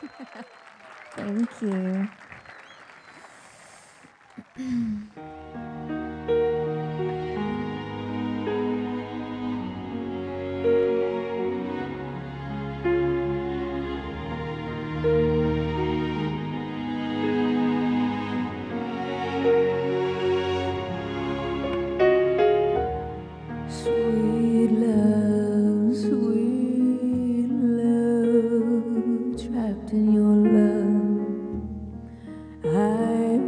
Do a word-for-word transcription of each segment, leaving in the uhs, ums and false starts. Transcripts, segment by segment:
Thank you. Sweet love, sweet love, trapped in your love, I'm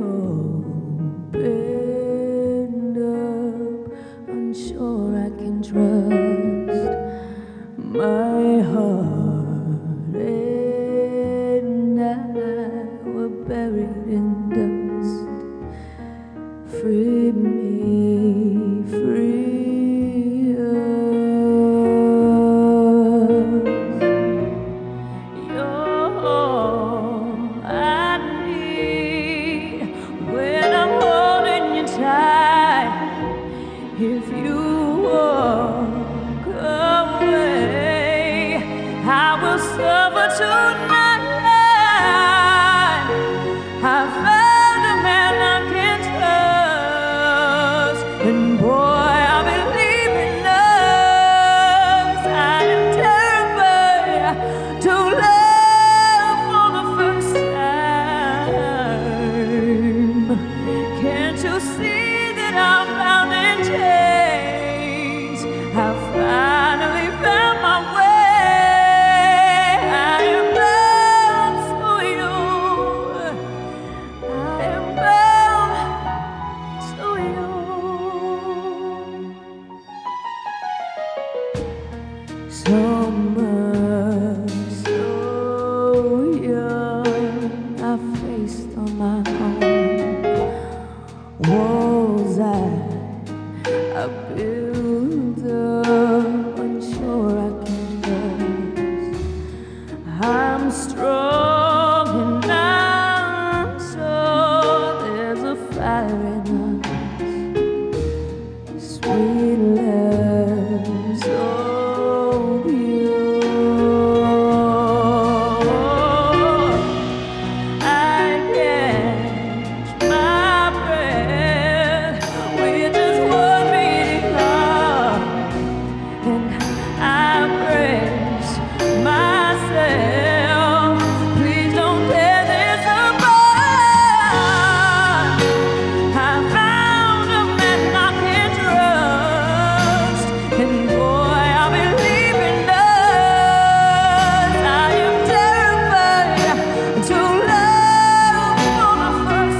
opened up, unsure I can trust my heart and I were buried in dust. Free me, free us. You're all I need when I'm holding you tight. If you walk away, I will suffer tonight. I found a man I can trust, and boy, I believe in love. I am terrified to love for the first time. Can't you see that I'm bound in chains? I finally found my way. I am bound to you. I am bound to you. So much, so young, I faced on my own walls I, I built up, unsure I can trust. I'm strong and I'm sure there's a fire in us. Sweet love, so pure. I catch my breath with just one beating heart, and I brace myself. Please don't tear this apart. I found a man I can trust, and boy, I believe in love. I am terrified to love for the first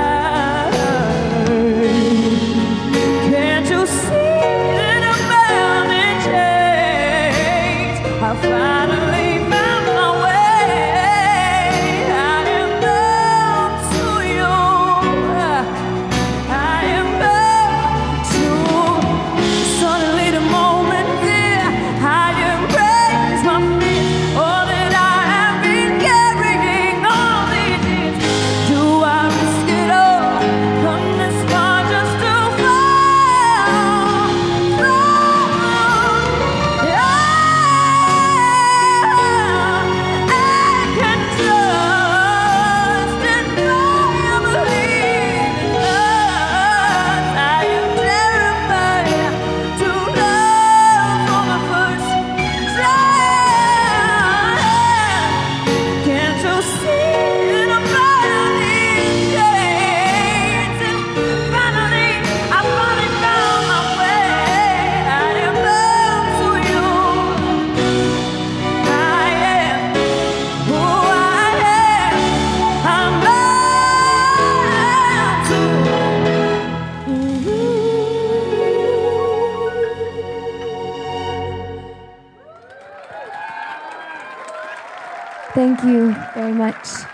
time. Can't you see that I'm bound in chains? I finally found my way. I am bound to you. I am bound to. Suddenly the moment there, I embrace my fear. All that I have been carrying all these years. Do I risk it all? Come this far just to fall? Fall. Yeah. I can trust and know you believe in love. I am terrified to love for the first time. Can't you see that I'm bound in chains? And finally, I finally found my way. I am bound to you. I am who I am. I'm bound to you. Thank you very much.